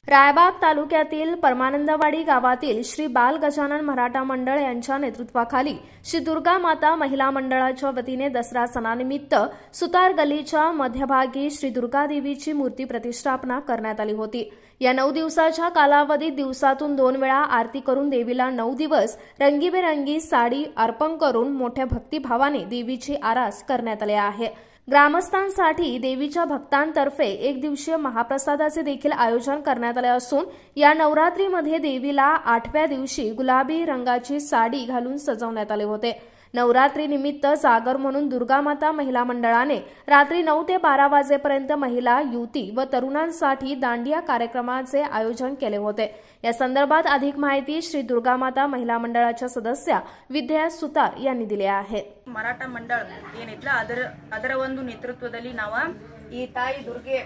रायबाग तालुक्यातील परमानंदवाडी गावातील श्री बाल गजानन मराठा मंडळ यांच्या नेतृत्वाखाली श्री दुर्गा माता महिला मंडळाच्या वतीने दसरा सणानिमित्त सुतार गलीच्या मध्यभागी श्री दुर्गा देवीची मूर्ती प्रतिष्ठापना करण्यात आली होती। या 9 दिवसाच्या कालावधीत दिवसातून 2 वेळा आरती करून देवीला 9 दिवस रंगीबेरंगी साडी अर्पण करून मोठ्या भक्तिभावाने देवीची आरास करण्यात आली आहे। ग्रामस्थांसाठी देवीच्या भक्तांतर्फे 1 दिवसीय महाप्रसादाचे देखील आयोजन करण्यात आले असून या नवरात्रीमध्ये देवीला 8व्या दिवशी गुलाबी रंगाची साडी घालून सजवण्यात आले होते। नवरात्रीनिमित्त जागर म्हणून दुर्गा माता महिला मंडळाने रात्री 9 ते 12 वाजेपर्यंत महिला, युवती व तरुणांसाठी दांडिया कार्यक्रमाचे आयोजन केले होते। या संदर्भात अधिक माहिती श्री दुर्गा माता महिला मंडळाच्या सदस्या ವಿದ್ಯಾ ಸುತಾರ್ यांनी दिली आहे। ಮರಾಠ ಮಂಡಳ ಏನಿತ್ತಲ್ಲ ಅದರ ಒಂದು ನೇತೃತ್ವದಲ್ಲಿ ನಾವು ಈ ತಾಯಿ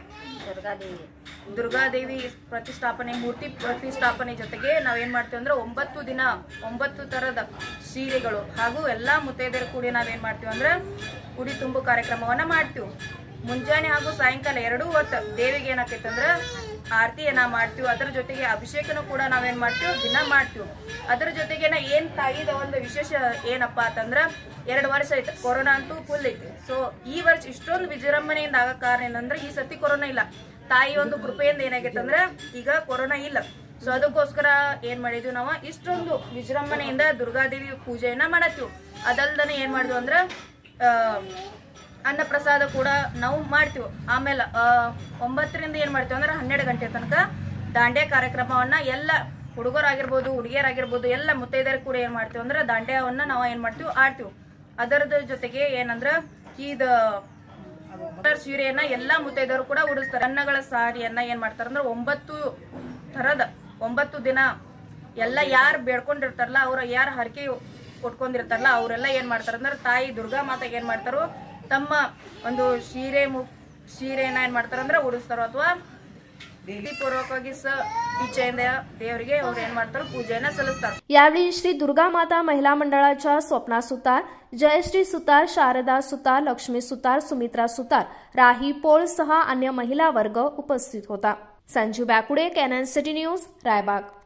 ದುರ್ಗಾದೇವಿ ಪ್ರತಿಷ್ಠಾಪನೆ ಮೂರ್ತಿ ಪ್ರತಿಷ್ಠಾಪನೆ ಜೊತೆಗೆ ನಾವೇನ್ ಮಾಡ್ತೀವಿ ಅಂದ್ರೆ 9 ದಿನ 9 ತರದ ಸೀರೆಗಳು ಹಾಗೂ ಎಲ್ಲಾ ಮುತ್ತೈದೆಯರು ಕೂಡಿ ನಾವೇನ್ ಮಾಡ್ತೀವಿ ಅಂದ್ರೆ ಉಡಿ ತುಂಬು ಕಾರ್ಯಕ್ರಮವನ್ನ ಮಾಡ್ತೀವಿ। ಮುಂಜಾನೆ ಹಾಗೂ ಸಾಯಂಕಾಲ 2 ಹೊತ್ತು ದೇವಿಗೆ ಏನಾಕೈತೆ ಅಂದ್ರೆ ಆರತಿಯನ್ನ ಮಾಡ್ತೀವಿ। ಅದರ ಜೊತೆಗೆ ಅಭಿಷೇಕನೂ ಕೂಡ ನಾವೇನ್ ಮಾಡ್ತೀವಿ ದಿನ ಮಾಡ್ತೀವಿ। ಅದರ ಜೊತೆಗೆ ಏನ್ ತಾಯಿದ ಒಂದು ವಿಶೇಷ ಏನಪ್ಪಾ ಅಂತಂದ್ರೆ 2 ವರ್ಷ ಆಯ್ತು ಕೊರೋನಾ ಅಂತೂ ಫುಲ್ ಐತಿ। ಸೊ ಈ ವರ್ಷ ಇಷ್ಟೊಂದು ವಿಜೃಂಭಣೆಯಿಂದ ಆಗ ಕಾರಣ ಏನಂದ್ರೆ ಈ ಸತಿ ಕೊರೋನಾ ಇಲ್ಲ, ತಾಯಿ ಒಂದು ಕೃಪೆಯಿಂದ ಏನಾಗೈತೆ ಅಂದ್ರೆ ಈಗ ಕೊರೋನಾ ಇಲ್ಲ। ಸೊ ಅದಕ್ಕೋಸ್ಕರ ಏನ್ ಮಾಡಿದ್ವಿ ನಾವು ಇಷ್ಟೊಂದು ವಿಜೃಂಭಣೆಯಿಂದ ದುರ್ಗಾದೇವಿ ಪೂಜೆಯನ್ನ ಮಾಡತ್ತೀವಿ। ಅದಲ್ದನೆ ಏನ್ ಮಾಡಿದ್ವಿ ಅಂದ್ರೆ ಅನ್ನ ಪ್ರಸಾದ ಕೂಡ ನಾವು ಮಾಡ್ತೀವಿ। ಆಮೇಲೆ 9 ರಿಂದ ಏನ್ ಮಾಡ್ತೀವಿ ಅಂದ್ರೆ 12 ಗಂಟೆ ತನಕ ದಾಂಡ್ಯಾ ಕಾರ್ಯಕ್ರಮವನ್ನ ಎಲ್ಲ ಹುಡುಗರಾಗಿರ್ಬೋದು ಹುಡುಗಿಯರಾಗಿರ್ಬೋದು ಎಲ್ಲ ಮುತ್ತೈದೆಯರು ಕೂಡ ಏನ್ ಮಾಡ್ತೀವಿ ಅಂದ್ರೆ ದಾಂಡ್ಯಾವನ್ನ ನಾವು ಏನ್ ಮಾಡ್ತೀವಿ ಆಡ್ತೀವಿ। ಅದರದ ಜೊತೆಗೆ ಏನಂದ್ರೆ ಇದು ಸೀರೆಯನ್ನ ಎಲ್ಲಾ ಮುತ್ತೈದೆಯರು ಕೂಡ ಉಡಿಸ್ತಾರೆ। ಅನ್ನಗಳ ಸಾರಿಯನ್ನ ಏನ್ ಮಾಡ್ತಾರೆ ಅಂದ್ರೆ 9 ತರದ 9 ದಿನ ಎಲ್ಲ ಯಾರು ಬೇಡ್ಕೊಂಡಿರ್ತಾರಲ್ಲ ಅವ್ರ ಯಾರು ಹರಕೆ ಕೊಟ್ಕೊಂಡಿರ್ತಾರಲ್ಲ ಅವರೆಲ್ಲ ಏನ್ ಮಾಡ್ತಾರೆ ಅಂದ್ರೆ ತಾಯಿ ದುರ್ಗಾ ಮಾತೆಗೆ ಏನ್ ಮಾಡ್ತಾರೋ ತಮ್ಮ ಒಂದು ಸೀರೆಯನ್ನ ಏನ್ ಮಾಡ್ತಾರ ಅಂದ್ರೆ ಉಡಿಸ್ತಾರೋ ಅಥವಾ पूर्वकವಾಗಿ इच्छेಯಿಂದ ದೇವರಿಗೆ ಅವರು ಏನು ಮಾಡ್ತಾರೆ पूजेಯನ್ನ ಸಲ್ಲಿಸ್ತಾರೆ। यावेळी श्री दुर्गा माता महिला मंडळाच्या स्वप्ना सुतार, जयश्री सुतार, शारदा सुतार, लक्ष्मी सुतार, सुमित्रा सुतार, राही पोळ सह अन्य महिला वर्ग उपस्थित होता। Sanjeev Bekude, Canon City News, Raibag.